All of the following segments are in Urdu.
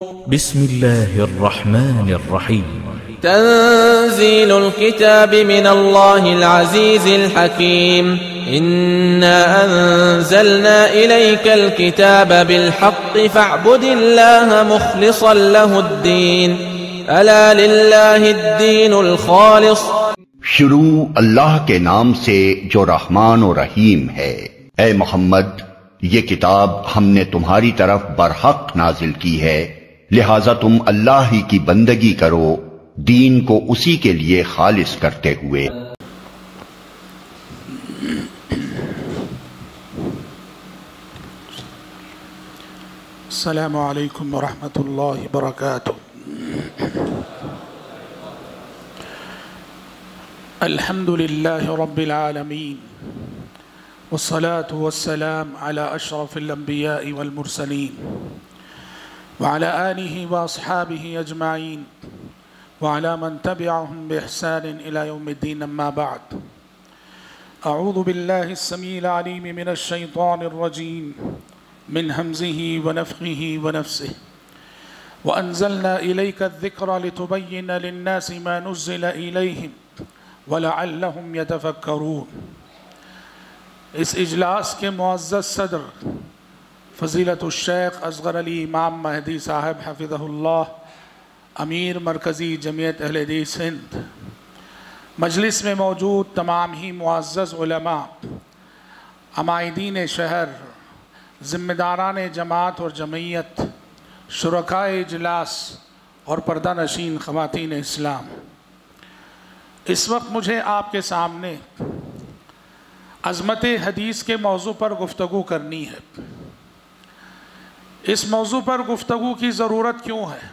بسم الله الرحمن الرحيم تنزيل الكتاب من الله العزيز الحكيم إنا أنزلنا إليك الكتاب بالحق فاعبد الله مخلصا له الدين ألا لله الدين الخالص. شروع اللہ کے نام سے جو رحمان و رحیم ہے. اے محمد، یہ کتاب ہم نے تمہاری طرف برحق نازل کی ہے، لہذا تم اللہ ہی کی بندگی کرو، دین کو اسی کے لیے خالص کرتے ہوئے. السلام علیکم ورحمۃ اللہ وبرکاتہ. الحمد للہ رب العالمین والصلاة والسلام على اشرف الانبیاء والمرسلین وعلى آلہ واصحابہ اجمعین وعلى من تبعهم بإحسان الى يوم الدین. اما بعد، اعوذ باللہ السمیع العلیم من الشیطان الرجیم من همزه ونفخه ونفسه وأنزلنا إليك الذكر لتبين للناس ما نزل إليهم وَلَعَلَّهُمْ يَتَفَكَّرُونَ. اس اجلاس کے معزز صدر فضیلت الشیخ اصغر علی امام مہدی صاحب حفظہ اللہ، امیر مرکزی جمعیت اہل حدیث ہند، مجلس میں موجود تمام ہی معزز علماء، عمائدین شہر، ذمہ داران جماعت اور جمعیت، شرکائے اجلاس اور پردہ نشین خواتین اسلام، اس وقت مجھے آپ کے سامنے عظمت حدیث کے موضوع پر گفتگو کرنی ہے. اس موضوع پر گفتگو کی ضرورت کیوں ہے؟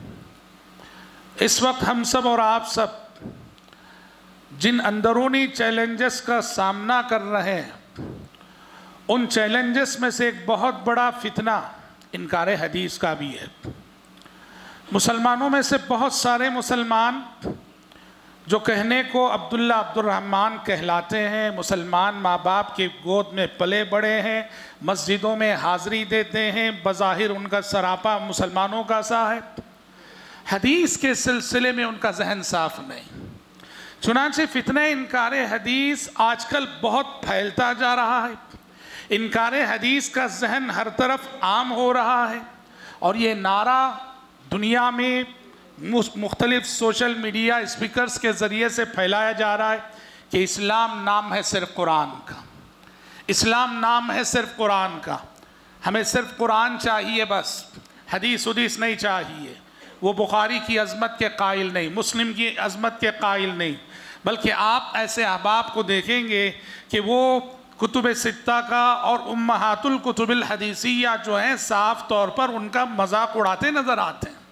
اس وقت ہم سب اور آپ سب جن اندرونی چیلنجز کا سامنا کر رہے ہیں، ان چیلنجز میں سے ایک بہت بڑا فتنہ انکار حدیث کا بھی ہے. مسلمانوں میں سے بہت سارے مسلمان جو کہنے کو عبداللہ عبد الرحمن کہلاتے ہیں، مسلمان ماں باپ کے گود میں پلے بڑے ہیں، مسجدوں میں حاضری دیتے ہیں، بظاہر ان کا سراپا مسلمانوں کا سا ہے، حدیث کے سلسلے میں ان کا ذہن صاف نہیں. چنانچہ فتنہ انکار حدیث آج کل بہت پھیلتا جا رہا ہے. انکار حدیث کا ذہن ہر طرف عام ہو رہا ہے، اور یہ نعرہ دنیا میں مختلف سوشل میڈیا اسپیکرز کے ذریعے سے پھیلایا جا رہا ہے کہ اسلام نام ہے صرف قرآن کا، اسلام نام ہے صرف قرآن کا، ہمیں صرف قرآن چاہیے، بس حدیث نہیں چاہیے. وہ بخاری کی عظمت کے قائل نہیں، مسلم کی عظمت کے قائل نہیں، بلکہ آپ ایسے احباب کو دیکھیں گے کہ وہ کتب ستہ کا اور امہات الکتب الحدیثیہ جو ہیں صاف طور پر ان کا مذاق اڑاتے نظر آتے ہیں.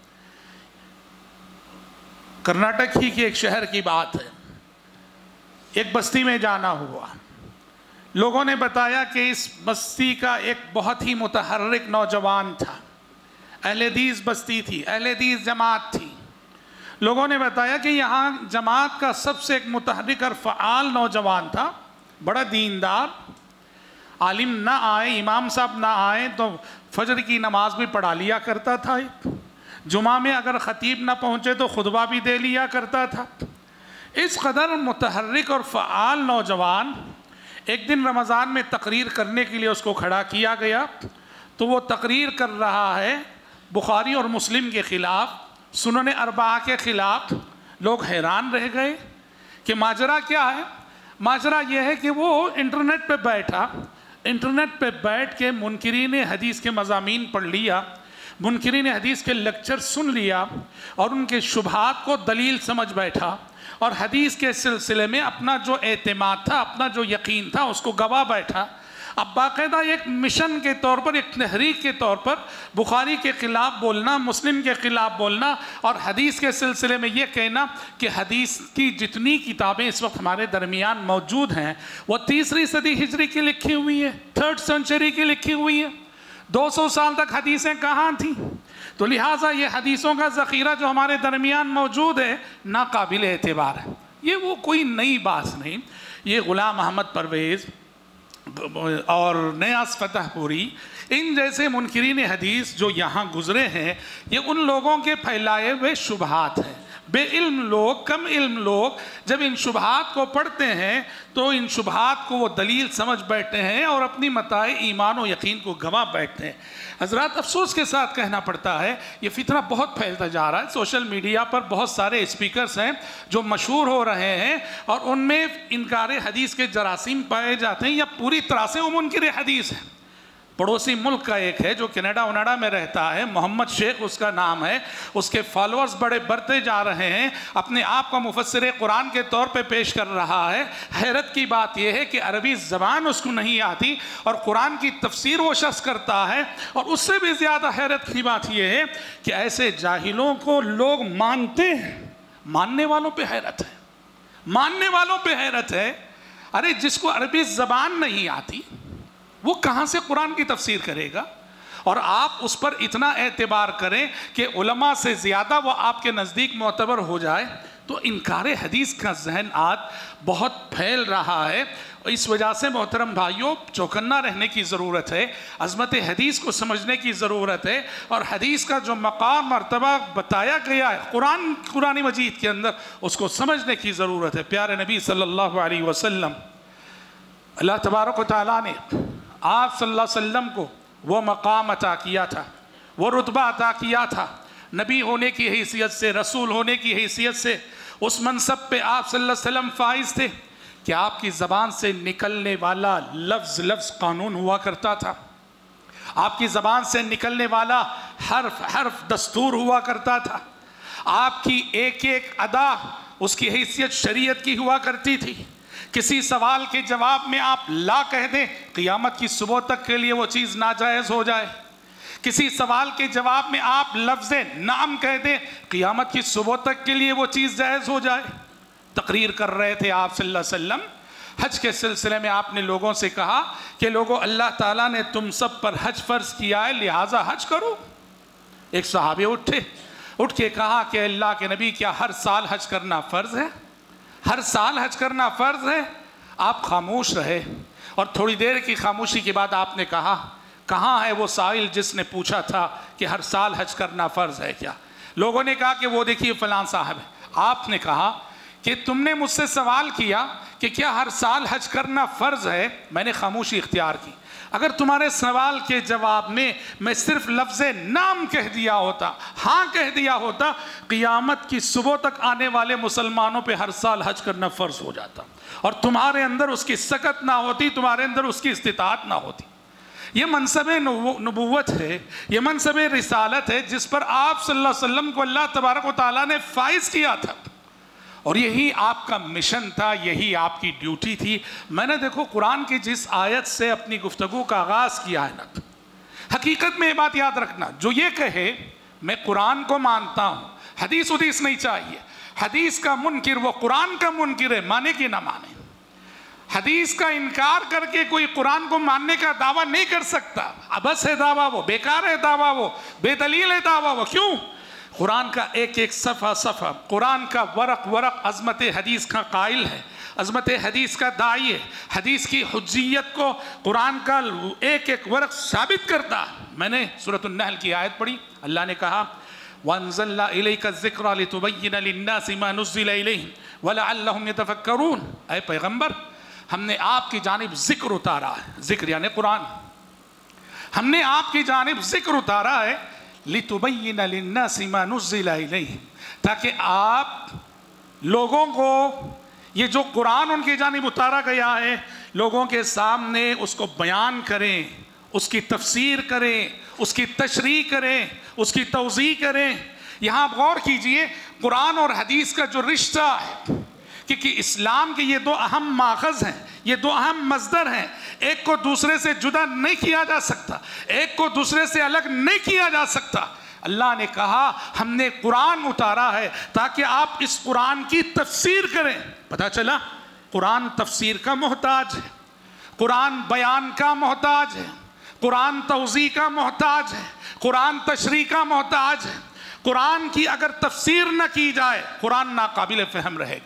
کرناٹک ہی کے ایک شہر کی بات ہے، ایک بستی میں جانا ہوا. لوگوں نے بتایا کہ اس بستی کا ایک بہت ہی متحرک نوجوان تھا، اہل حدیث بستی تھی، اہل حدیث جماعت تھی. لوگوں نے بتایا کہ یہاں جماعت کا سب سے ایک متحرک اور فعال نوجوان تھا، بڑا دیندار. عالم نہ آئے، امام صاحب نہ آئے تو فجر کی نماز بھی پڑھا لیا کرتا تھا، جمعہ میں اگر خطیب نہ پہنچے تو خطبہ بھی دے لیا کرتا تھا. اس قدر متحرک اور فعال نوجوان، ایک دن رمضان میں تقریر کرنے کے لیے اس کو کھڑا کیا گیا تو وہ تقریر کر رہا ہے بخاری اور مسلم کے خلاف، سنن اربعہ کے خلاف. لوگ حیران رہ گئے کہ ماجرا کیا ہے. ماجرا یہ ہے کہ وہ انٹرنیٹ پہ بیٹھا، انٹرنیٹ پہ بیٹھ کے منکرین حدیث کے مضامین پڑھ لیا، منکرین حدیث کے لیکچر سن لیا اور ان کے شبہات کو دلیل سمجھ بیٹھا، اور حدیث کے سلسلے میں اپنا جو اعتماد تھا، اپنا جو یقین تھا، اس کو گوا بیٹھا. اب باقاعدہ ایک مشن کے طور پر، ایک تحریک کے طور پر بخاری کے خلاف بولنا، مسلم کے خلاف بولنا، اور حدیث کے سلسلے میں یہ کہنا کہ حدیث کی جتنی کتابیں اس وقت ہمارے درمیان موجود ہیں وہ 3 صدی ہجری کی لکھی ہوئی ہیں، 3rd سینچری کی لکھی ہوئی ہیں. 200 سال تک حدیثیں کہاں تھیں؟ تو لہٰذا یہ حدیثوں کا ذخیرہ جو ہمارے درمیان موجود ہے ناقابل اعتبار ہے. یہ وہ کوئی نئی بات نہیں. یہ غلام احمد پرویز اور نیاز فتح پوری ان جیسے منکرین حدیث جو یہاں گزرے ہیں یہ ان لوگوں کے پھیلائے ہوئے شبہات ہیں. بے علم لوگ، کم علم لوگ جب ان شبہات کو پڑھتے ہیں تو ان شبہات کو وہ دلیل سمجھ بیٹھتے ہیں اور اپنی متاع ایمان و یقین کو گنوا بیٹھتے ہیں. حضرات افسوس کے ساتھ کہنا پڑتا ہے یہ فتنہ بہت پھیلتا جا رہا ہے. سوشل میڈیا پر بہت سارے اسپیکرز ہیں جو مشہور ہو رہے ہیں اور ان میں انکار حدیث کے جراثیم پائے جاتے ہیں یا پوری طرح سے وہ منکر حدیث ہیں. پڑوسی ملک کا ایک ہے جو کینیڈا ونیڈا میں رہتا ہے، محمد شیخ اس کا نام ہے، اس کے فالورز بڑے بڑھتے جا رہے ہیں، اپنے آپ کو مفسر قرآن کے طور پہ پیش کر رہا ہے. حیرت کی بات یہ ہے کہ عربی زبان اس کو نہیں آتی اور قرآن کی تفسیر وہ شخص کرتا ہے. اور اس سے بھی زیادہ حیرت کی بات یہ ہے کہ ایسے جاہلوں کو لوگ مانتے ہیں. ماننے والوں پہ حیرت ہے، ماننے والوں پہ حیرت ہے. ارے جس کو عربی زبان نہیں آتی وہ کہاں سے قرآن کی تفسیر کرے گا؟ اور آپ اس پر اتنا اعتبار کریں کہ علماء سے زیادہ وہ آپ کے نزدیک معتبر ہو جائے. تو انکار حدیث کا ذہن آج بہت پھیل رہا ہے. اس وجہ سے محترم بھائیوں چوکنا رہنے کی ضرورت ہے، عظمت حدیث کو سمجھنے کی ضرورت ہے، اور حدیث کا جو مقام مرتبہ بتایا گیا ہے قرآن مجید کے اندر اس کو سمجھنے کی ضرورت ہے. پیارے نبی صلی اللہ علیہ وسلم، اللہ تبارک و تعالیٰ نے آپ صلی اللہ علیہ وسلم کو وہ مقام عطا کیا تھا، وہ رتبہ عطا کیا تھا. نبی ہونے کی حیثیت سے، رسول ہونے کی حیثیت سے اس منصب پہ آپ صلی اللہ علیہ وسلم فائز تھے کہ آپ کی زبان سے نکلنے والا لفظ لفظ قانون ہوا کرتا تھا. آپ کی زبان سے نکلنے والا حرف حرف دستور ہوا کرتا تھا. آپ کی ایک ایک ادا اس کی حیثیت شریعت کی ہوا کرتی تھی. کسی سوال کے جواب میں آپ لا کہہ دیں، قیامت کی صبح تک کے لیے وہ چیز ناجائز ہو جائے. کسی سوال کے جواب میں آپ لفظ نعم کہہ دیں، قیامت کی صبح تک کے لیے وہ چیز جائز ہو جائے. تقریر کر رہے تھے آپ صلی اللہ علیہ وسلم. حج کے سلسلے میں آپ نے لوگوں سے کہا کہ لوگوں اللہ تعالیٰ نے تم سب پر حج فرض کیا ہے لہٰذا حج کرو. ایک صحابی اٹھ کے کہا کہ اللہ کے نبی کیا ہر سال حج کرنا فرض ہے؟ ہر سال حج کرنا فرض ہے؟ آپ خاموش رہے اور تھوڑی دیر کی خاموشی کے بعد آپ نے کہا کہاں ہے وہ سائل جس نے پوچھا تھا کہ ہر سال حج کرنا فرض ہے کیا؟ لوگوں نے کہا کہ وہ دیکھیے فلاں صاحب ہے. آپ نے کہا کہ تم نے مجھ سے سوال کیا کہ کیا ہر سال حج کرنا فرض ہے؟ میں نے خاموشی اختیار کی. اگر تمہارے سوال کے جواب میں صرف لفظ نام کہہ دیا ہوتا، ہاں کہہ دیا ہوتا، قیامت کی صبح تک آنے والے مسلمانوں پہ ہر سال حج کرنا فرض ہو جاتا اور تمہارے اندر اس کی سکت نہ ہوتی، تمہارے اندر اس کی استطاعت نہ ہوتی. یہ منصب نبوت ہے، یہ منصب رسالت ہے جس پر آپ صلی اللہ علیہ وسلم کو اللہ تبارک و تعالیٰ نے فائز کیا تھا اور یہی آپ کا مشن تھا، یہی آپ کی ڈیوٹی تھی. میں نے دیکھو قرآن کی جس آیت سے اپنی گفتگو کا آغاز کیا ہے نا، حقیقت میں یہ بات یاد رکھنا، جو یہ کہے میں قرآن کو مانتا ہوں، حدیث نہیں چاہیے. حدیث کا منکر وہ قرآن کا منکر ہے، مانے کہ نہ مانے. حدیث کا انکار کر کے کوئی قرآن کو ماننے کا دعویٰ نہیں کر سکتا. ابس ہے دعویٰ وہ، بیکار ہے دعویٰ وہ، بے دلیل ہے دعویٰ وہ. کیوں؟ قرآن کا ایک ایک صفحہ، قرآن کا ورق عظمت حدیث کا قائل ہے، عظمت حدیث کا داعی ہے. حدیث کی حجیت کو قرآن کا ایک ایک ورق ثابت کرتا. میں نے سورۃ النحل کی آیت پڑھی، اللہ نے کہا وَأَنزَلْنَا إِلَيْكَ الذِّكْرَ لِتُبَيِّنَ لِلنَّاسِ مَا نُزِّلَ إِلَيْهِمْ وَلَعَلَّهُمْ يَتَفَكَّرُونَ. اے پیغمبر، ہم نے آپ کی جانب ذکر اتارا ہے، ذکر یعنی قرآن، ہم نے آپ کی جانب ذکر اتارا ہے لِتُبَيِّنَ لِلنَّاسِ مَا نُزِّلَ إِلَيْهِمْ، تاکہ آپ لوگوں کو یہ جو قرآن ان کی جانب اتارا گیا ہے لوگوں کے سامنے اس کو بیان کریں، اس کی تفسیر کریں، اس کی تشریح کریں، اس کی توضیح کریں. یہاں آپ غور کیجئے قرآن اور حدیث کا جو رشتہ ہے، کیونکہ اسلام کے یہ دو اہم ماخذ ہیں، یہ دو اہم مصدر ہیں، ایک کو دوسرے سے جدا نہیں کیا جا سکتا، ایک کو دوسرے سے الگ نہیں کیا جا سکتا. اللہ نے کہا ہم نے قرآن اتارا ہے تاکہ آپ اس قرآن کی تفسیر کریں. پتہ چلا قرآن تفسیر کا محتاج ہے، قرآن بیان کا محتاج ہے، قرآن توضیح کا محتاج ہے، قرآن تشریح کا محتاج ہے. قرآن کی اگر تفسیر نہ کی جائے قرآن ناقابل فہم رہے گا.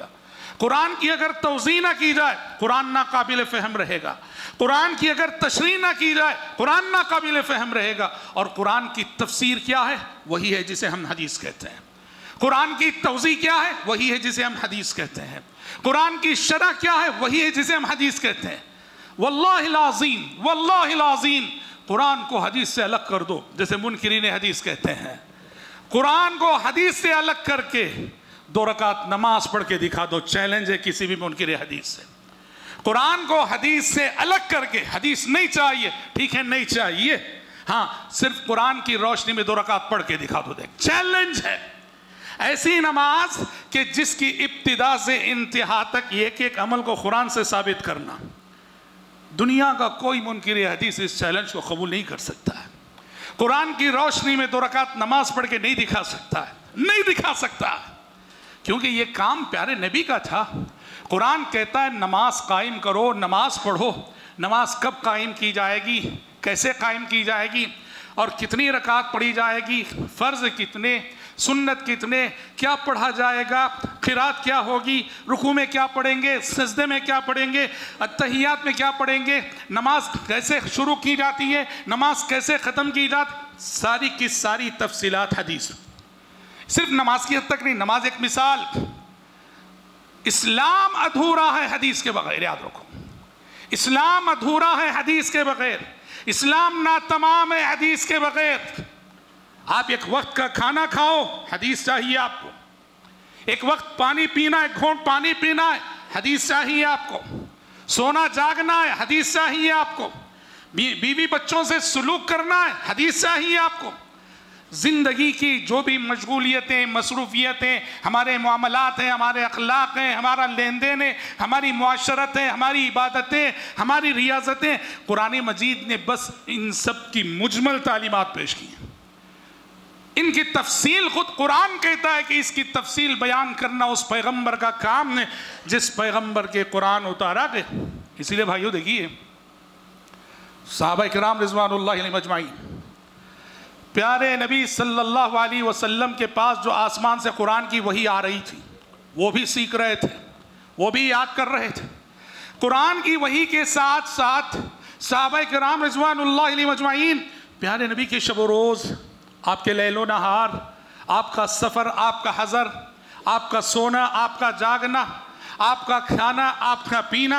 قرآن کی اگر توضیح نہ کی جائے قرآن ناقابل فہم رہے گا، قرآن کی اگر تشریح نہ کی جائے قرآن ناقابل فہم رہے گا، اور قرآن کی تفسیر کیا ہے؟ وہی ہے جسے ہم حدیث کہتے ہیں۔ قرآن کی توضیح کیا ہے؟ وہی ہے جسے ہم حدیث کہتے ہیں۔ قرآن کی شرح کیا ہے؟ وہی ہے جسے ہم حدیث کہتے ہیں۔ واللہ العظیم، واللہ العظیم، قرآن کو حدیث سے الگ کر دو، جیسے منکرین حدیث کہتے ہیں۔ قرآن کو حدیث سے الگ کر کے 2 رکعت نماز پڑھ کے دکھا دو، چیلنج ہے کسی بھی منکر حدیث سے۔ قرآن کو حدیث سے الگ کر کے، حدیث نہیں چاہیے، ٹھیک ہے نہیں چاہیے، ہاں صرف قرآن کی روشنی میں 2 رکعت پڑھ کے دکھا دو، دیکھ چیلنج ہے۔ ایسی نماز کہ جس کی ابتدا سے انتہا تک ایک ایک عمل کو قرآن سے ثابت کرنا، دنیا کا کوئی منکر حدیث اس چیلنج کو قبول نہیں کر سکتا ہے۔ قرآن کی روشنی میں 2 رکعت نماز پڑھ کے نہیں دکھا سکتا ہے، نہیں دکھا سکتا ہے، کیونکہ یہ کام پیارے نبی کا تھا۔ قرآن کہتا ہے نماز قائم کرو، نماز پڑھو۔ نماز کب قائم کی جائے گی، کیسے قائم کی جائے گی، اور کتنی رکعت پڑھی جائے گی، فرض کتنے، سنت کتنے، کیا پڑھا جائے گا، قرات کیا ہوگی، رکوع میں کیا پڑھیں گے، سجدے میں کیا پڑھیں گے، اتحیات میں کیا پڑھیں گے، نماز کیسے شروع کی جاتی ہے، نماز کیسے ختم کی جاتی، ساری کی ساری تفصیلات حدیث۔ صرف نماز کی حد تک نہیں، نماز ایک مثال۔ اسلام ادھورا ہے حدیث کے بغیر، یاد رکھو، اسلام ادھورا ہے حدیث کے بغیر، اسلام ناتمام ہے حدیث کے بغیر۔ آپ ایک وقت کا کھانا کھاؤ، حدیث چاہیے آپ کو۔ ایک وقت پانی پینا ہے، گھونٹ پانی پینا ہے، حدیث چاہیے آپ کو۔ سونا جاگنا ہے، حدیث چاہیے آپ کو۔ بیوی بچوں سے سلوک کرنا ہے، حدیث چاہیے آپ کو۔ زندگی کی جو بھی مشغولیتیں، مصروفیتیں، ہمارے معاملات ہیں، ہمارے اخلاق ہیں، ہمارا لین دین ہے، ہماری معاشرت ہے، ہماری عبادتیں، ہماری ریاضتیں، قرآن مجید نے بس ان سب کی مجمل تعلیمات پیش کی ہیں۔ ان کی تفصیل خود قرآن کہتا ہے کہ اس کی تفصیل بیان کرنا اس پیغمبر کا کام ہے جس پیغمبر کے قرآن اتارا گیا۔ اسی لیے بھائیو دیکھیے، صحابہ کرام رضوان اللہ علیہم اجمعین، پیارے نبی صلی اللہ علیہ وسلم کے پاس جو آسمان سے قرآن کی وحی آ رہی تھی، وہ بھی سیکھ رہے تھے، وہ بھی یاد کر رہے تھے۔ قرآن کی وحی کے ساتھ ساتھ صحابہ کرام رضوان اللہ علیہم اجمعین پیارے نبی کے شب و روز، آپ کے لیل و نہار، آپ کا سفر، آپ کا حضر، آپ کا سونا، آپ کا جاگنا، آپ کا کھانا، آپ کا پینا،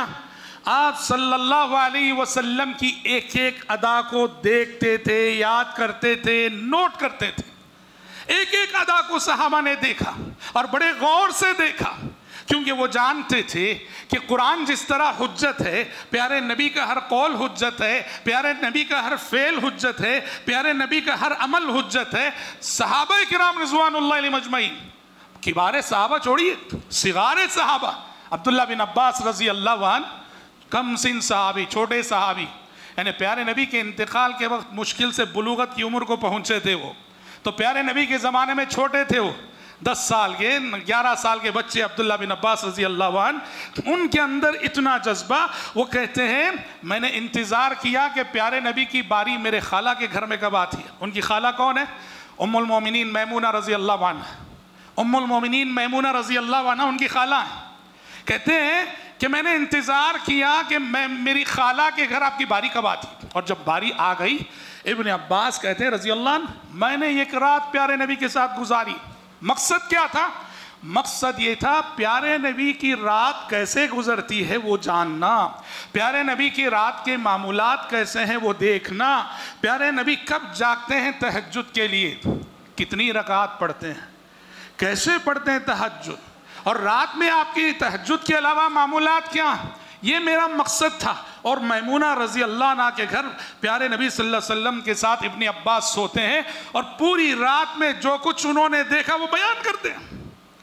آپ صلی اللہ علیہ وسلم کی ایک ایک ادا کو دیکھتے تھے، یاد کرتے تھے، نوٹ کرتے تھے۔ ایک ایک ادا کو صحابہ نے دیکھا اور بڑے غور سے دیکھا، کیونکہ وہ جانتے تھے کہ قرآن جس طرح حجت ہے، پیارے نبی کا ہر قول حجت ہے، پیارے نبی کا ہر فعل حجت ہے، پیارے نبی کا ہر عمل حجت ہے۔ صحابہ کرام رضوان اللہ علیہم اجمعین، کبار صحابہ چھوڑیے، صغار صحابہ، عبداللہ بن عباس رضی اللہ عنہ، کم سن صحابی، چھوٹے صحابی، یعنی پیارے نبی کے انتقال کے وقت مشکل سے بلوغت کی عمر کو پہنچے تھے وہ، تو پیارے نبی کے زمانے میں چھوٹے تھے وہ، 10 سال کے 11 سال کے بچے عبداللہ بن عباس رضی اللہ عنہ، ان کے اندر اتنا جذبہ، وہ کہتے ہیں میں نے انتظار کیا کہ پیارے نبی کی باری میرے خالہ کے گھر میں کب آتی ہے۔ ان کی خالہ کون ہے؟ ام المومنین میمونہ رضی اللہ عنہ، ام المومنین میمونہ رضی اللہ عنہ ان کی خالہ ہیں۔ کہتے ہیں کہ میں نے انتظار کیا کہ میری خالہ کے گھر آپ کی باری کب آتی، اور جب باری آ گئی، ابن عباس کہتے ہیں رضی اللہ عنہ، میں نے ایک رات پیارے نبی کے ساتھ گزاری۔ مقصد کیا تھا؟ مقصد یہ تھا پیارے نبی کی رات کیسے گزرتی ہے وہ جاننا، پیارے نبی کی رات کے معمولات کیسے ہیں وہ دیکھنا، پیارے نبی کب جاگتے ہیں تہجد کے لیے، کتنی رکعات پڑھتے ہیں، کیسے پڑھتے ہیں تہجد، اور رات میں آپ کی تہجد کے علاوہ معمولات کیا ہیں، یہ میرا مقصد تھا۔ اور میمونہ رضی اللہ عنہ کے گھر پیارے نبی صلی اللہ علیہ وسلم کے ساتھ ابن عباس سوتے ہیں، اور پوری رات میں جو کچھ انہوں نے دیکھا وہ بیان کرتے ہیں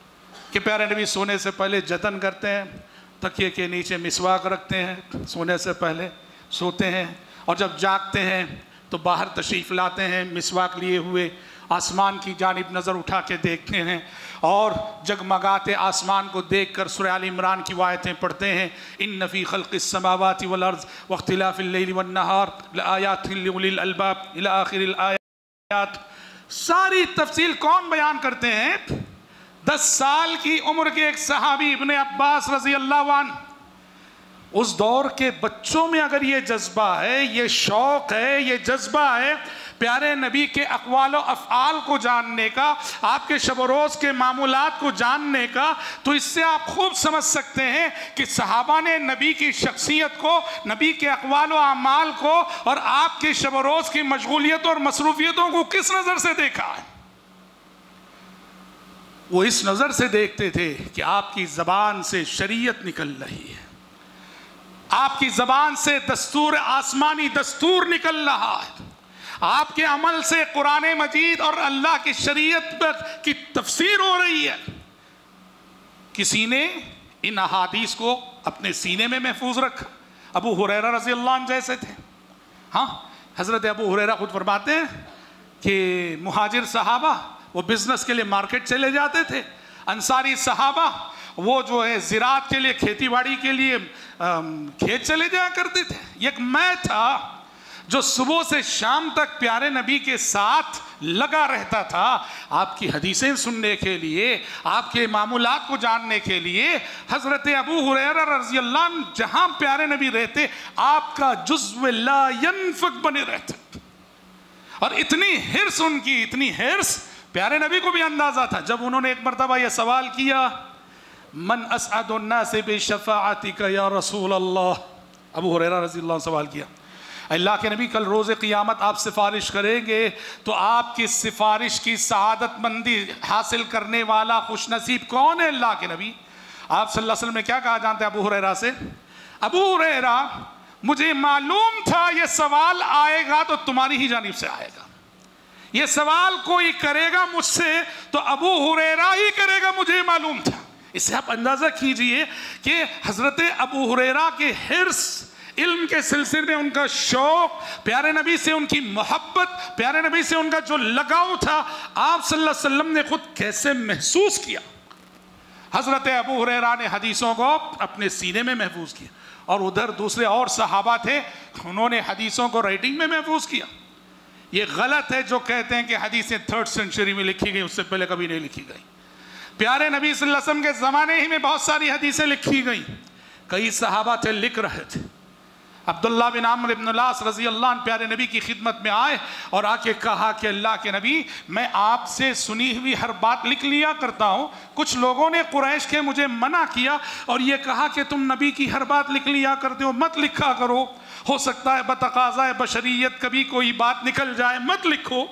کہ پیارے نبی سونے سے پہلے جتن کرتے ہیں، تکیے کے نیچے مسواک رکھتے ہیں، سونے سے پہلے سوتے ہیں، اور جب جاگتے ہیں تو باہر تشریف لاتے ہیں مسواک لیے ہوئے، آسمان کی جانب نظر اٹھا کے دیکھتے ہیں، اور جگمگاتے آسمان کو دیکھ کر سورہ آل عمران کی آیتیں پڑھتے ہیں، ان فی خلق السماوات والارض واختلاف اللیل والنہار لآیات لأولی الالباب الی آخر الآیات۔ ساری تفصیل کون بیان کرتے ہیں؟ 10 سال کی عمر کے ایک صحابی ابن عباس رضی اللہ عنہ، اس دور کے بچوں میں اگر یہ جذبہ ہے، یہ شوق ہے، یہ جذبہ ہے پیارے نبی کے اقوال و افعال کو جاننے کا، آپ کے شب و روز کے معمولات کو جاننے کا، تو اس سے آپ خوب سمجھ سکتے ہیں کہ صحابہ نے نبی کی شخصیت کو، نبی کے اقوال و اعمال کو اور آپ کے شب و روز کی مشغولیتوں اور مصروفیتوں کو کس نظر سے دیکھا ہے۔ وہ اس نظر سے دیکھتے تھے کہ آپ کی زبان سے شریعت نکل رہی ہے، آپ کی زبان سے دستور آسمانی دستور نکل رہا ہے، آپ کے عمل سے قرآن مجید اور اللہ کی شریعت کی تفسیر ہو رہی ہے۔ کسی نے ان احادیث کو اپنے سینے میں محفوظ رکھا، ابو ہریرہ رضی اللہ عنہ جیسے تھے۔ ہاں، حضرت ابو ہریرہ خود فرماتے ہیں کہ مہاجر صحابہ وہ بزنس کے لیے مارکیٹ چلے جاتے تھے، انصاری صحابہ وہ جو ہے زراعت کے لیے، کھیتی باڑی کے لیے کھیت چلے جایا کرتے تھے۔ ایک میں تھا جو صبح سے شام تک پیارے نبی کے ساتھ لگا رہتا تھا، آپ کی حدیثیں سننے کے لیے، آپ کے معمولات کو جاننے کے لیے۔ حضرت ابو ہریرہ رضی اللہ عنہ جہاں پیارے نبی رہتے، آپ کا جزو لا ینفق بنے رہتے، اور اتنی حرص ان کی، اتنی حرص پیارے نبی کو بھی اندازہ تھا۔ جب انہوں نے ایک مرتبہ یہ سوال کیا، من اسعد الناس بشفاعتک یا رسول اللہ، ابو ہریرہ رضی اللہ عنہ سوال کیا، اللہ کے نبی کل روز قیامت آپ سفارش کریں گے تو آپ کی سفارش کی سعادت مندی حاصل کرنے والا خوش نصیب کون ہے اللہ کے نبی؟ آپ صلی اللہ علیہ وسلم نے کیا کہا جانتے ہیں ابو ہریرہ سے؟ ابو ہریرہ، مجھے معلوم تھا یہ سوال آئے گا تو تمہاری ہی جانب سے آئے گا، یہ سوال کوئی کرے گا مجھ سے تو ابو ہریرہ ہی کرے گا، مجھے معلوم تھا۔ اس سے آپ اندازہ کیجئے کہ حضرت ابو ہریرہ کے حرص، علم کے سلسلے میں ان کا شوق، پیارے نبی سے ان کی محبت، پیارے نبی سے ان کا جو لگاؤ تھا، آپ صلی اللہ علیہ وسلم نے خود کیسے محسوس کیا۔ حضرت ابو ہریرہ نے حدیثوں کو اپنے سینے میں محفوظ کیا، اور ادھر دوسرے اور صحابہ تھے، انہوں نے حدیثوں کو رائٹنگ میں محفوظ کیا۔ یہ غلط ہے جو کہتے ہیں کہ حدیثیں 3rd سینچری میں لکھی گئی، اس سے پہلے کبھی نہیں لکھی گئی۔ پیارے نبی صلی اللہ علیہ وسلم کے زمانے ہی میں بہت ساری حدیثیں لکھی گئیں، کئی صحابہ تھے لکھ رہے تھے۔ عبداللہ بن عمرو بن العاص رضی اللہ عنہ پیارے نبی کی خدمت میں آئے اور آ کے کہا کہ اللہ کے نبی، میں آپ سے سنی ہوئی ہر بات لکھ لیا کرتا ہوں، کچھ لوگوں نے قریش کے مجھے منع کیا اور یہ کہا کہ تم نبی کی ہر بات لکھ لیا کرتے ہو، مت لکھا کرو، ہو سکتا ہے بتقاضۂ بشریت کبھی کوئی بات نکل جائے، مت لکھو،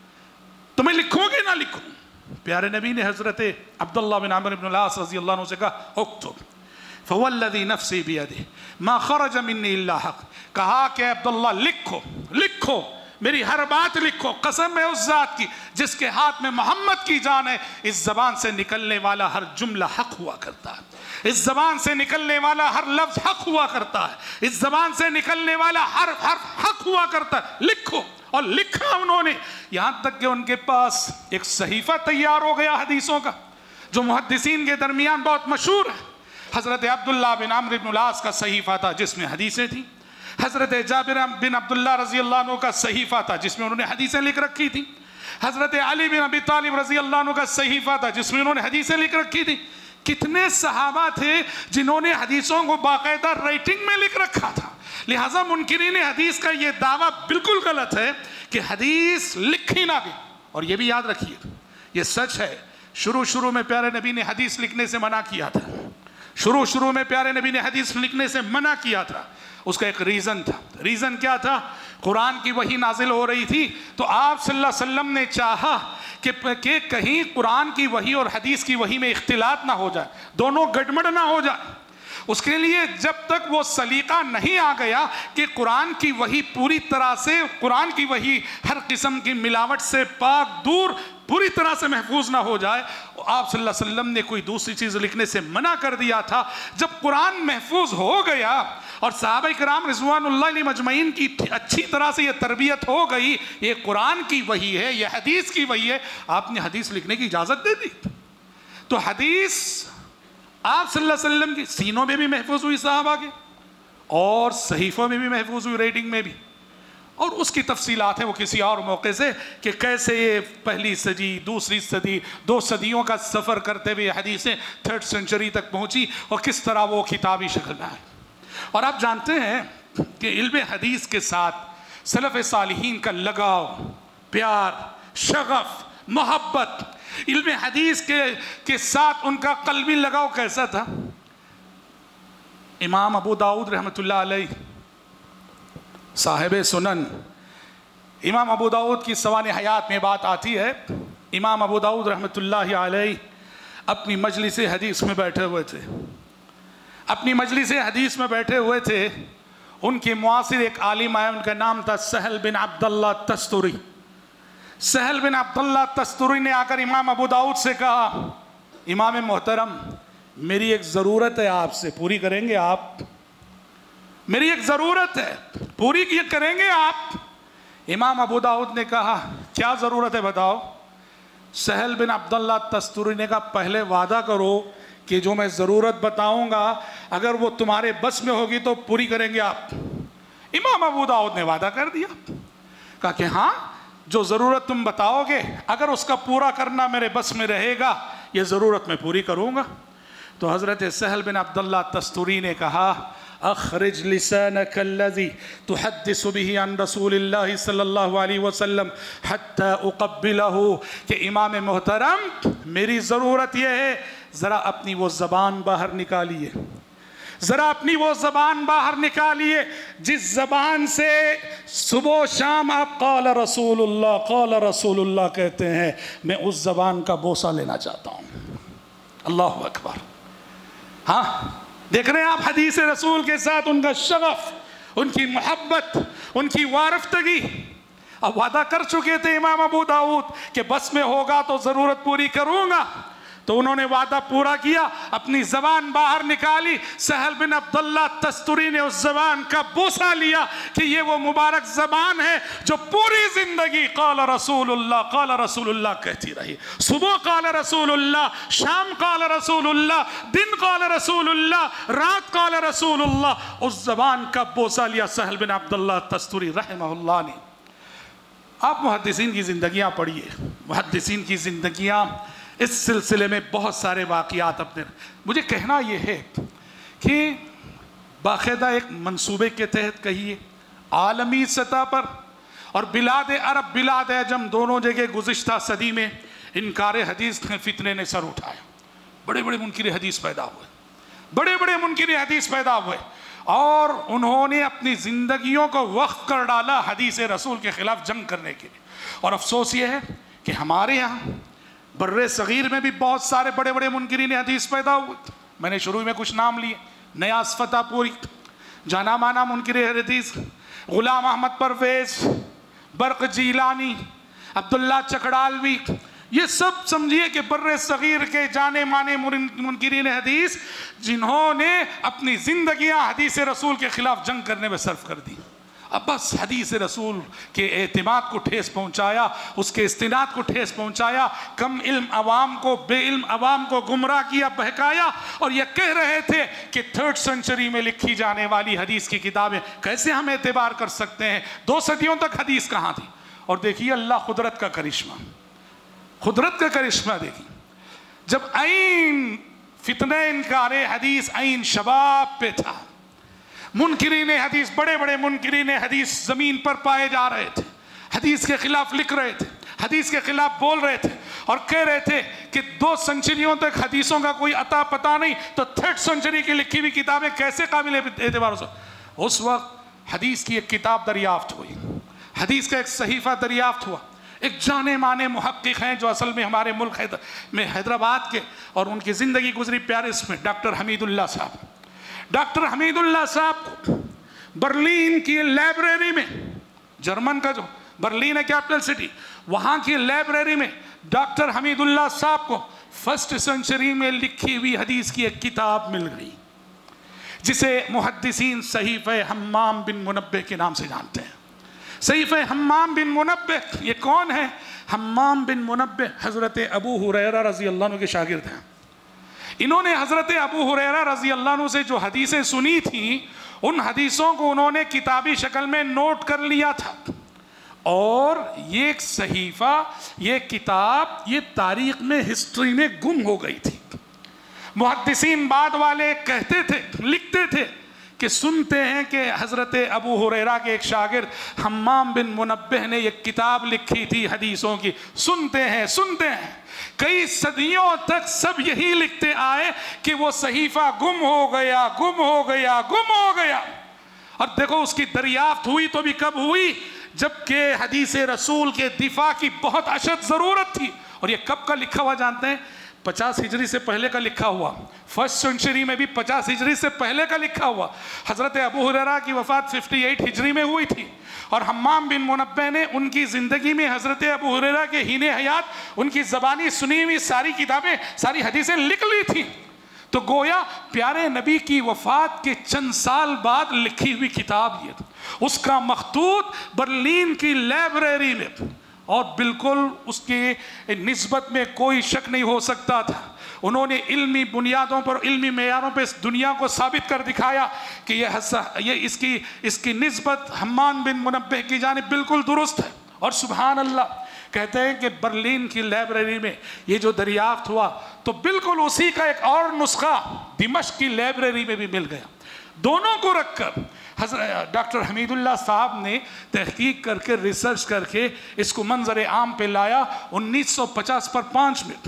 تمہیں لکھوں گے نہ لکھوں۔ پیارے نبی نے حضرت عبداللہ بن عمرو بن العاص رضی اللہ عنہ سے کہا اکتب فوالذی نفسی بیدہ ما خرج منی الا حق، کہا کہ عبداللہ لکھو، لکھو، میری ہر بات لکھو، قسم ہے اس ذات کی جس کے ہاتھ میں محمد کی جان ہے، اس زبان سے نکلنے والا ہر جملہ حق ہوا کرتا ہے، اس زبان سے نکلنے والا ہر لفظ حق ہوا کرتا ہے، اس زبان سے نکلنے والا ہر حرف حق ہوا کرتا ہے، لکھو۔ اور لکھا انہوں نے، یہاں تک کہ ان کے پاس ایک صحیفہ تیار ہو گیا حدیثوں کا، جو محدثین کے درمیان بہت مشہور ہے۔ حضرت عبداللہ بن عمرو بن العاص کا صحیفہ تھا جس میں حدیثیں تھیں، حضرت جابر بن عبداللہ رضی اللہ عنہ کا صحیفہ تھا جس میں انہوں نے حدیثیں لکھ رکھی تھیں، حضرت علی بن ابی طالب رضی اللہ عنہ کا صحیفہ تھا جس میں انہوں نے حدیثیں لکھ رکھی تھیں۔ کتنے صحابہ تھے جنہوں نے حدیثوں کو باقاعدہ رائٹنگ میں لکھ رکھا تھا۔ لہٰذا منکرین حدیث کا یہ دعویٰ بالکل غلط ہے کہ حدیث لکھی نہ گئی، اور یہ بھی یاد رکھیے یہ سچ ہے، شروع میں پیارے نبی نے حدیث لکھنے سے منع کیا تھا، شروع میں پیارے نبی نے حدیث لکھنے سے منع کیا تھا، اس کا ایک ریزن تھا۔ ریزن کیا تھا؟ قرآن کی وحی نازل ہو رہی تھی تو آپ صلی اللہ علیہ وسلم نے چاہا کہ کہیں قرآن کی وحی اور حدیث کی وحی میں اختلاط نہ ہو جائے، دونوں گڑبڑ نہ ہو جائے۔ اس کے لیے جب تک وہ سلیقہ نہیں آ گیا کہ قرآن کی وحی پوری طرح سے، قرآن کی وحی ہر قسم کی ملاوٹ سے پاک دور پوری طرح سے محفوظ نہ ہو جائے، آپ صلی اللہ علیہ وسلم نے کوئی دوسری چیز لکھنے سے منع کر دیا تھا۔ جب قرآن محفوظ ہو گیا اور صحابہ کرام رضوان اللہ علیہ مجمعین کی اچھی طرح سے یہ تربیت ہو گئی، یہ قرآن کی وحی ہے، یہ حدیث کی وحی ہے، آپ نے حدیث لکھنے کی اجازت دے دی۔ تو حدیث آپ صلی اللہ علیہ وسلم کی سینوں میں بھی محفوظ ہوئی، صحابہ کے، اور صحیفوں میں بھی محفوظ ہوئی، رائٹنگ میں بھی۔ اور اس کی تفصیلات ہیں وہ کسی اور موقع سے کہ کیسے یہ پہلی صدی دوسری صدی 2 صدیوں کا سفر کرتے ہوئے حدیثیں 3rd سینچری تک پہنچی اور کس طرح وہ کتابی شکل میں آئی. اور آپ جانتے ہیں کہ علم حدیث کے ساتھ سلف صالحین کا لگاؤ، پیار، شغف، محبت، علم حدیث کے ساتھ ان کا قلبی لگاؤ کیسا تھا. امام ابو داؤد رحمۃ اللہ علیہ صاحب سنن، امام ابو داؤد کی سوانح حیات میں بات آتی ہے. امام ابو داؤد رحمۃ اللہ علیہ اپنی مجلس حدیث میں بیٹھے ہوئے تھے، اپنی مجلس حدیث میں بیٹھے ہوئے تھے. ان کے معاصر ایک عالم آئے، ان کا نام تھا سہل بن عبداللہ تستری. سہل بن عبداللہ تستری نے آ کر امام ابو داؤد سے کہا، امام محترم میری ایک ضرورت ہے آپ سے، پوری کریں گے آپ؟ میری ایک ضرورت ہے، پوری کریں گے آپ؟ امام ابو داؤد نے کہا کیا ضرورت ہے بتاؤ. سہل بن عبداللہ تستری نے کہا پہلے وعدہ کرو کہ جو میں ضرورت بتاؤں گا اگر وہ تمہارے بس میں ہوگی تو پوری کریں گے آپ. امام ابو داؤد نے وعدہ کر دیا، کہا کہ ہاں جو ضرورت تم بتاؤ گے اگر اس کا پورا کرنا میرے بس میں رہے گا یہ ضرورت میں پوری کروں گا. تو حضرت سہل بن عبداللہ تستری نے کہا اخرج لسانك الذي تحدث به عن رسول الله صلی اللہ علیہ وسلم حتى اقبله. کہ امام محترم میری ضرورت یہ ہے ذرا اپنی وہ زبان باہر نکالیے، ذرا اپنی وہ زبان باہر نکالیے جس زبان سے صبح و شام آپ قال رسول اللہ کہتے ہیں، میں اس زبان کا بوسہ لینا چاہتا ہوں. اللہ اکبر. ہاں دیکھ رہے ہیں آپ حدیث رسول کے ساتھ ان کا شغف، ان کی محبت، ان کی وارفتگی. اب وعدہ کر چکے تھے امام ابو داؤد کہ بس میں ہوگا تو ضرورت پوری کروں گا، تو انہوں نے وعدہ پورا کیا، اپنی زبان باہر نکالی. سہل بن عبداللہ تستری نے اس زبان کا بوسہ لیا کہ یہ وہ مبارک زبان ہے جو پوری زندگی قال رسول اللہ کہتی رہی. صبح قال رسول اللہ، شام قال رسول اللہ، دن قال رسول اللہ، رات قال رسول اللہ. اس زبان کا بوسہ لیا سہل بن عبداللہ تستری رحمہ اللہ نے. آپ محدثین کی زندگیاں پڑھیے، محدثین کی زندگیاں اس سلسلے میں بہت سارے واقعات اپنے. مجھے کہنا یہ ہے کہ باقاعدہ ایک منصوبے کے تحت کہیے عالمی سطح پر اور بلاد عرب بلاد عجم دونوں جگہ گزشتہ صدی میں انکار حدیث کے فتنے نے سر اٹھایا. بڑے بڑے منکر حدیث پیدا ہوئے، بڑے بڑے منکر حدیث پیدا ہوئے، اور انہوں نے اپنی زندگیوں کو وقف کر ڈالا حدیث رسول کے خلاف جنگ کرنے کے لیے. اور افسوس یہ ہے کہ ہمارے یہاں بر صغیر میں بھی بہت سارے بڑے بڑے منکرین حدیث پیدا ہوئے. میں نے شروع میں کچھ نام لیے، نیاز فتح پوری جانا مانا منکر حدیث، غلام احمد پرویز، برق جیلانی، عبداللہ چکڑالوی، یہ سب سمجھیے کہ بر صغیر کے جانے مانے منکرین حدیث جنہوں نے اپنی زندگیاں حدیث رسول کے خلاف جنگ کرنے میں صرف کر دی. اب بس حدیث رسول کے اعتماد کو ٹھیس پہنچایا، اس کے استناد کو ٹھیس پہنچایا، کم علم عوام کو، بے علم عوام کو گمراہ کیا، بہکایا. اور یہ کہہ رہے تھے کہ 3rd سینچری میں لکھی جانے والی حدیث کی کتابیں کیسے ہم اعتبار کر سکتے ہیں، 2 صدیوں تک حدیث کہاں تھی. اور دیکھیے اللہ قدرت کا کرشمہ، قدرت کا کرشمہ دیکھیے. جب عین فتنہ انکار حدیث عین شباب پہ تھا، منکرین حدیث، بڑے بڑے منکرین حدیث زمین پر پائے جا رہے تھے، حدیث کے خلاف لکھ رہے تھے، حدیث کے خلاف بول رہے تھے، اور کہہ رہے تھے کہ 2 سینچریوں تک حدیثوں کا کوئی عطا پتہ نہیں، تو 3rd سینچری کی لکھی ہوئی کتابیں کیسے قابل اعتبار ہو سکتی. اس وقت حدیث کی ایک کتاب دریافت ہوئی، حدیث کا ایک صحیفہ دریافت ہوا. ایک جانے مانے محقق ہیں جو اصل میں ہمارے ملک میں حیدرآباد کے، اور ان کی زندگی گزری پیرس میں، ڈاکٹر حمید اللہ صاحب. ڈاکٹر حمید اللہ صاحب کو برلین کی لائبریری میں، جرمن کا جو برلین ہے کیپٹل سٹی، وہاں کی لائبریری میں ڈاکٹر حمید اللہ صاحب کو 1st سینچری میں لکھی ہوئی حدیث کی ایک کتاب مل گئی جسے محدثین صحیفہ حمام بن منبہ کے نام سے جانتے ہیں. صحیفہ حمام بن منبہ یہ کون ہے؟ حمام بن منبہ حضرت ابو ہریرہ رضی اللہ عنہ کے شاگرد ہیں. انہوں نے حضرت ابو ہریرہ رضی اللہ عنہ سے جو حدیثیں سنی تھیں ان حدیثوں کو انہوں نے کتابی شکل میں نوٹ کر لیا تھا، اور یہ ایک صحیفہ، یہ کتاب، یہ تاریخ میں، ہسٹری میں گم ہو گئی تھی۔ محدثین بعد والے کہتے تھے، لکھتے تھے کہ سنتے ہیں کہ حضرت ابو ہریرہ کے ایک شاگرد حمام بن منبہ نے ایک کتاب لکھی تھی حدیثوں کی، سنتے ہیں۔ کئی صدیوں تک سب یہی لکھتے آئے کہ وہ صحیفہ گم ہو گیا۔ اور دیکھو اس کی دریافت ہوئی تو بھی کب ہوئی؟ جبکہ حدیث رسول کے دفاع کی بہت اشد ضرورت تھی۔ اور یہ کب کا لکھا ہوا جانتے ہیں؟ 50 ہجری سے پہلے کا لکھا ہوا، فرسٹ سینچری میں بھی 50 ہجری سے پہلے کا لکھا ہوا۔ حضرت ابو ہریرہ کی وفات 58 ہجری میں ہوئی تھی، اور حمام بن منبہ نے ان کی زندگی میں حضرت ابو ہریرہ کے حین حیات ان کی زبانی سنی ہوئی ساری کتابیں، ساری حدیثیں لکھ لی تھی۔ تو گویا پیارے نبی کی وفات کے چند سال بعد لکھی ہوئی کتاب یہ، اس کا مخطوط برلین کی لائبریری میں، اور بالکل اس کی نسبت میں کوئی شک نہیں ہو سکتا تھا۔ انہوں نے علمی بنیادوں پر، علمی معیاروں پہ اس دنیا کو ثابت کر دکھایا کہ یہ اس کی نسبت حمام بن منبہ کی جانب بالکل درست ہے۔ اور سبحان اللہ، کہتے ہیں کہ برلین کی لائبریری میں یہ جو دریافت ہوا تو بالکل اسی کا ایک اور نسخہ دمشق کی لائبریری میں بھی مل گیا۔ دونوں کو رکھ کر حضرت ڈاکٹر حمید اللہ صاحب نے تحقیق کر کے، ریسرچ کر کے اس کو منظر عام پہ لایا 1950 پر 5 میں۔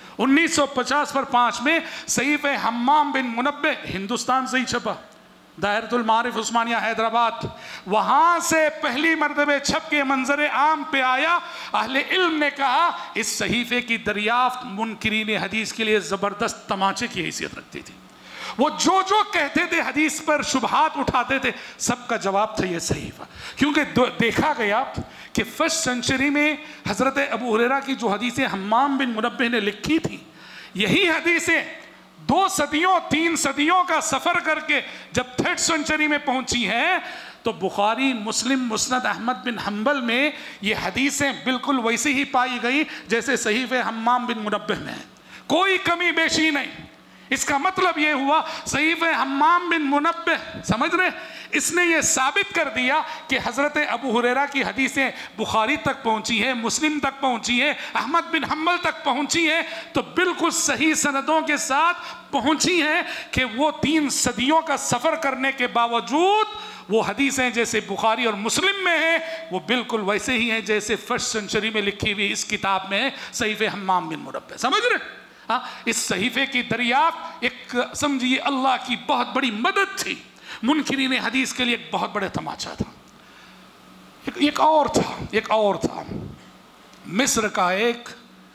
1950 پر 5 میں صحیفہ حمام بن منبہ ہندوستان سے ہی چھپا، دائرۃ المعارف عثمانیہ حیدرآباد، وہاں سے پہلی مرتبہ چھپ کے منظر عام پہ آیا۔ اہل علم نے کہا اس صحیفے کی دریافت منکرین حدیث کے لیے زبردست تماچے کی حیثیت رکھتی تھی۔ وہ جو کہتے تھے، حدیث پر شبہات اٹھاتے تھے، سب کا جواب تھا یہ صحیفہ، کیونکہ دیکھا گیا کہ فرسٹ سینچری میں حضرت ابو ہریرہ کی جو حدیثیں حمام بن منبہ نے لکھی تھی، یہی حدیثیں 2 صدیوں 3 صدیوں کا سفر کر کے جب 3rd سینچری میں پہنچی ہیں تو بخاری، مسلم، مسند احمد بن حنبل میں یہ حدیثیں بالکل ویسی ہی پائی گئی جیسے صحیفہ حمام بن منبہ میں ہے، کوئی کمی بیشی نہیں۔ اس کا مطلب یہ ہوا صحیفہ حمام بن منبہ، سمجھ رہے، اس نے یہ ثابت کر دیا کہ حضرت ابو ہریرہ کی حدیثیں بخاری تک پہنچی ہیں، مسلم تک پہنچی ہیں، احمد بن حنبل تک پہنچی ہیں، تو بالکل صحیح سندوں کے ساتھ پہنچی ہیں کہ وہ 3 صدیوں کا سفر کرنے کے باوجود وہ حدیثیں جیسے بخاری اور مسلم میں ہیں وہ بالکل ویسے ہی ہیں جیسے فرسٹ سینچری میں لکھی ہوئی اس کتاب میں ہے، صحیفہ حمام بن منبہ، سمجھ رہے؟ اس صحیفے کی دریافت ایک سمجھیے اللہ کی بہت بڑی مدد تھی، منکرین حدیث کے لیے ایک بہت بڑے تماچا تھا۔ ایک اور تھا مصر کا ایک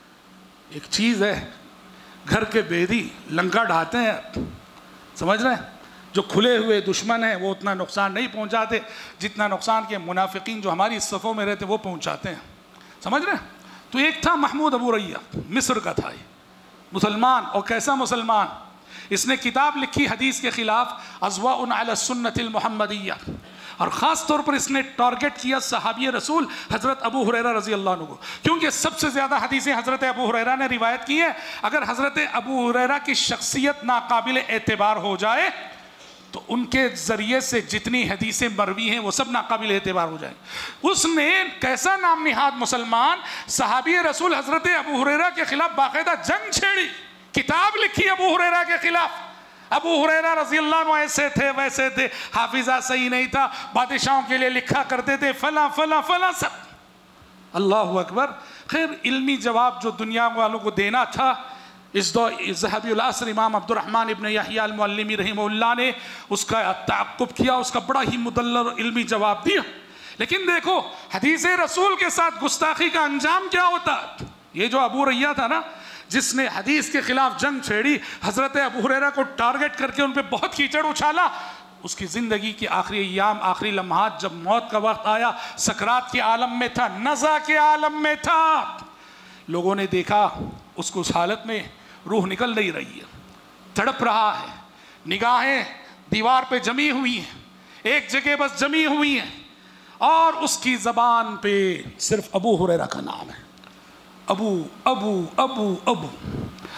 چیز ہے، گھر کے بیدی لنکا ڈھاتے ہیں، سمجھ رہے ہیں، جو کھلے ہوئے دشمن ہیں وہ اتنا نقصان نہیں پہنچاتے جتنا نقصان کے منافقین جو ہماری صفوں میں رہتے وہ پہنچاتے ہیں، سمجھ رہے ہیں۔ تو ایک تھا محمود ابو ریہ، مصر کا تھا، یہ مسلمان، اور کیسا مسلمان، اس نے کتاب لکھی حدیث کے خلاف، اضواء علی السنۃ المحمدیہ، اور خاص طور پر اس نے ٹارگٹ کیا صحابی رسول حضرت ابو ہریرہ رضی اللہ عنہ کو، کیونکہ سب سے زیادہ حدیثیں حضرت ابو ہریرہ نے روایت کی ہیں۔ اگر حضرت ابو ہریرہ کی شخصیت ناقابل اعتبار ہو جائے تو ان کے ذریعے سے جتنی حدیثیں مروی ہیں وہ سب ناقابل اعتبار ہو جائیں۔ اس نے کیسا نام نہاد مسلمان، صحابی رسول حضرت ابو ہریرہ کے خلاف باقاعدہ جنگ چھیڑی، کتاب لکھی ابو ہریرہ کے خلاف۔ ابو ہریرہ رضی اللہ عنہ ایسے تھے ویسے تھے، حافظہ صحیح نہیں تھا، بادشاہوں کے لیے لکھا کرتے تھے، فلاں فلاں فلاں سب۔ اللہ اکبر۔ خیر علمی جواب جو دنیا والوں کو دینا تھا، اس دور ذہبی العصر امام عبد الرحمن ابن یحییٰ المعلمی رحمہ اللہ نے اس کا تعقب کیا، اس کا بڑا ہی مدلل علمی جواب دیا۔ لیکن دیکھو حدیث رسول کے ساتھ گستاخی کا انجام کیا ہوتا۔ یہ جو ابو ریہ تھا نا، جس نے حدیث کے خلاف جنگ چھیڑی، حضرت ابو ہریرہ کو ٹارگٹ کر کے ان پہ بہت کیچڑ اچھالا، اس کی زندگی کی آخری ایام، آخری لمحات، جب موت کا وقت آیا، سکرات کے عالم میں تھا، نزع کے عالم میں تھا، لوگوں نے دیکھا اس کو اس حالت میں روح نکل نہیں رہی ہے، تڑپ رہا ہے، نگاہیں دیوار پہ جمی ہوئی ہیں، ایک جگہ بس جمی ہوئی ہیں، اور اس کی زبان پہ صرف ابو ہریرہ کا نام ہے، ابو ابو ابو ابو۔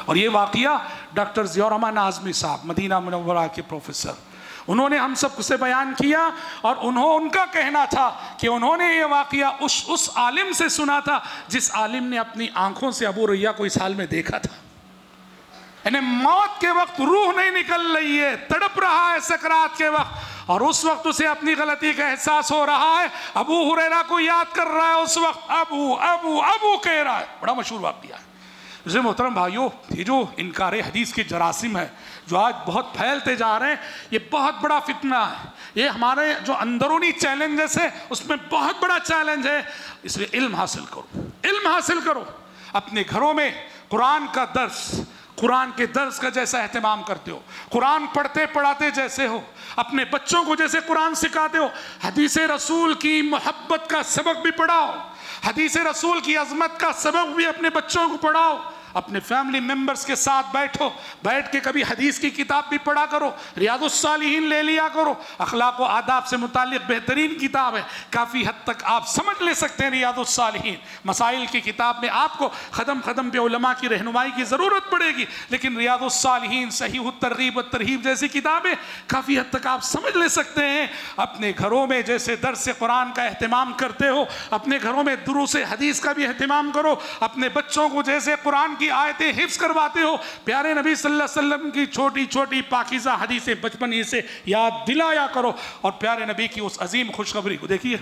اور یہ واقعہ ڈاکٹر ضیاء الرحمن اعظمی صاحب مدینہ منورہ کے پروفیسر، انہوں نے ہم سب سے بیان کیا، اور ان کا کہنا تھا کہ انہوں نے یہ واقعہ اس عالم سے سنا تھا جس عالم نے اپنی آنکھوں سے ابو ریہ کو اس حال میں دیکھا تھا، یعنی موت کے وقت روح نہیں نکل رہی ہے، تڑپ رہا ہے سکرات کے وقت، اور اس وقت اسے اپنی غلطی کا احساس ہو رہا ہے، ابو ہریرہ کو یاد کر رہا ہے، اس وقت ابو ابو ابو کہہ رہا ہے۔ بڑا مشہور واقعہ ہے۔ اسے محترم بھائیو، یہ جو انکار حدیث کے جراثیم ہے جو آج بہت پھیلتے جا رہے ہیں، یہ بہت بڑا فتنہ ہے، یہ ہمارے جو اندرونی چیلنجز ہے اس میں بہت بڑا چیلنج ہے۔ اس لیے علم حاصل کرو، علم حاصل کرو، اپنے گھروں میں قرآن کا درس، قرآن کے درس کا جیسا اہتمام کرتے ہو، قرآن پڑھتے پڑھاتے جیسے ہو، اپنے بچوں کو جیسے قرآن سکھاتے ہو، حدیث رسول کی محبت کا سبق بھی پڑھاؤ، حدیث رسول کی عظمت کا سبق بھی اپنے بچوں کو پڑھاؤ، اپنے فیملی ممبرز کے ساتھ بیٹھ کے کبھی حدیث کی کتاب بھی پڑھا کرو، ریاض الصالحین لے لیا کرو، اخلاق و آداب سے متعلق بہترین کتاب ہے، کافی حد تک آپ سمجھ لے سکتے ہیں ریاض الصالحین۔ مسائل کی کتاب میں آپ کو قدم پہ علماء کی رہنمائی کی ضرورت پڑے گی، لیکن ریاض الصالحین، صحیح الترغیب والترہیب جیسی کتابیں کافی حد تک آپ سمجھ لے سکتے ہیں۔ اپنے گھروں میں جیسے درس قرآن کا اہتمام کرتے ہو، اپنے گھروں میں دروس حدیث کا بھی اہتمام کرو، اپنے بچوں کو جیسے قرآن کی آیتیں حفظ کرواتے ہو، پیارے نبی صلی اللہ علیہ وسلم کی چھوٹی چھوٹی پاکیزہ حدیثیں بچپن ہی سے یاد دلایا کرو، اور پیارے نبی کی اس عظیم خوشخبری کو دیکھیے۔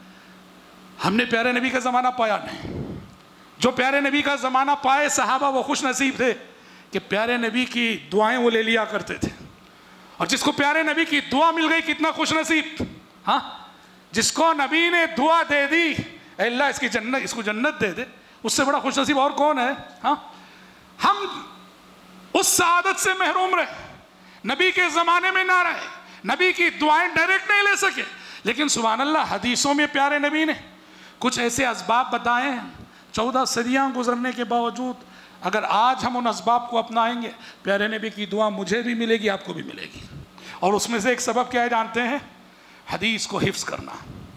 ہم نے پیارے نبی کا زمانہ پایا نہیں، جو پیارے نبی کا زمانہ پائے صحابہ وہ خوش نصیب تھے کہ پیارے نبی کی دعائیں وہ لے لیا کرتے تھے، اور جس کو پیارے نبی کی دعا مل گئی کتنا خوش نصیب، ہاں، جس کو نبی نے دعا دے دی اے اللہ اس کو جنت دے دے، اس سے بڑا خوش نصیب اور کون ہے؟ ہاں، ہم اس سعادت سے محروم رہے، نبی کے زمانے میں نہ رہے، نبی کی دعائیں ڈائریکٹ نہیں لے سکے، لیکن سبحان اللہ حدیثوں میں پیارے نبی نے کچھ ایسے اسباب بتائے ہیں، 14 صدیاں گزرنے کے باوجود اگر آج ہم ان اسباب کو اپنائیں گے، پیارے نبی کی دعا مجھے بھی ملے گی، آپ کو بھی ملے گی۔ اور اس میں سے ایک سبب کیا ہے جانتے ہیں؟ حدیث کو حفظ کرنا۔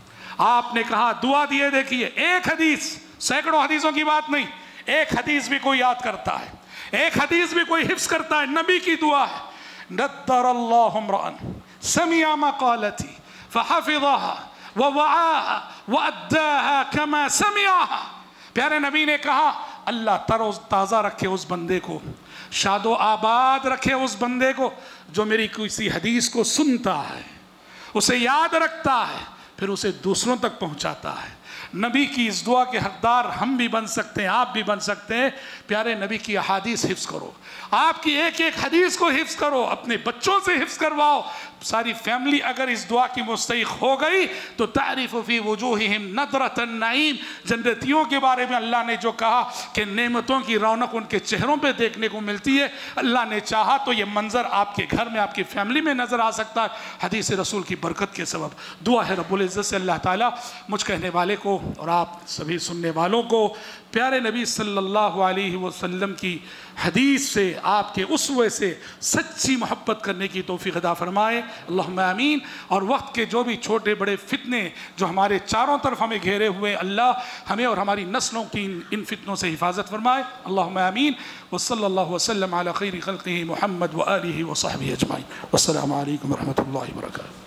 آپ نے کہا دعا دیے، دیکھیے ایک حدیث، سینکڑوں حدیثوں کی بات نہیں، ایک حدیث بھی کوئی یاد کرتا ہے، ایک حدیث بھی کوئی حفظ کرتا ہے، نبی کی دعا ہے، نَدَّرَ اللَّهُ امْرَأً سَمِعَ مَقَالَتِي فَحَفِظَهَا وَوَعَاهَا وَأَدَّاهَا كَمَا سَمِعَهَا۔ پیارے نبی نے کہا اللہ تر و تازہ رکھے اس بندے کو، شاد و آباد رکھے اس بندے کو جو میری کسی حدیث کو سنتا ہے، اسے یاد رکھتا ہے، پھر اسے دوسروں تک پہنچاتا ہے۔ نبی کی اس دعا کے حقدار ہم بھی بن سکتے ہیں، آپ بھی بن سکتے ہیں۔ پیارے نبی کی احادیث حفظ کرو، آپ کی ایک ایک حدیث کو حفظ کرو، اپنے بچوں سے حفظ کرواؤ۔ ساری فیملی اگر اس دعا کی مستحق ہو گئی تو تعریف فی وجوہہم نضرۃ النعیم، جنتیوں کے بارے میں اللہ نے جو کہا کہ نعمتوں کی رونق ان کے چہروں پہ دیکھنے کو ملتی ہے، اللہ نے چاہا تو یہ منظر آپ کے گھر میں، آپ کی فیملی میں نظر آ سکتا ہے حدیث رسول کی برکت کے سبب۔ دعا ہے رب العزت سے اللہ تعالیٰ مجھ کہنے والے کو اور آپ سبھی سننے والوں کو پیارے نبی صلی اللہ علیہ وسلم کی حدیث سے، آپ کے اسوے سے سچی محبت کرنے کی توفیق عطا فرمائے، اللہم آمین۔ اور وقت کے جو بھی چھوٹے بڑے فتنے جو ہمارے چاروں طرف ہمیں گھیرے ہوئے، اللہ ہمیں اور ہماری نسلوں کی ان فتنوں سے حفاظت فرمائے، اللہم آمین۔ وصلی اللہ وسلم علی خیر خلقہ محمد وآلہ وصحبہ اجمعین، والسلام علیکم ورحمۃ اللہ وبرکاتہ۔